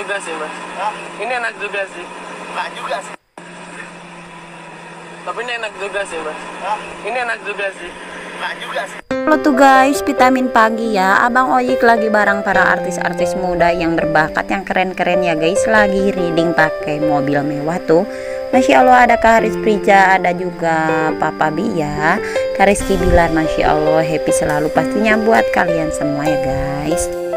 juga sih mas. Hah? Ini enak juga sih. Enggak juga sih. Tapi ini enak juga sih mas. Hah? Ini enak juga sih. Enggak juga sih. Halo tuh guys, vitamin pagi ya. Abang Oyik lagi bareng para artis-artis muda yang berbakat, yang keren-keren ya guys. Lagi reading pakai mobil mewah tuh. Masya Allah, ada Kak Haris Prija, ada juga Papa Bia, Kak Rizky Bilar. Masya Allah, happy selalu pastinya buat kalian semua ya guys.